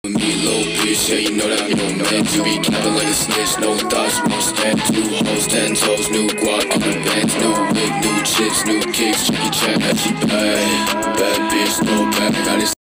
Me, little bitch, yeah, you know that I'm your man. You be capping like a snitch, no thoughts, won't stand. 2 hoes, 10 toes, new guac, new bands, new wig, new chips, new kicks. Jackie Chan, she bad, bad bitch, no bad. I got this.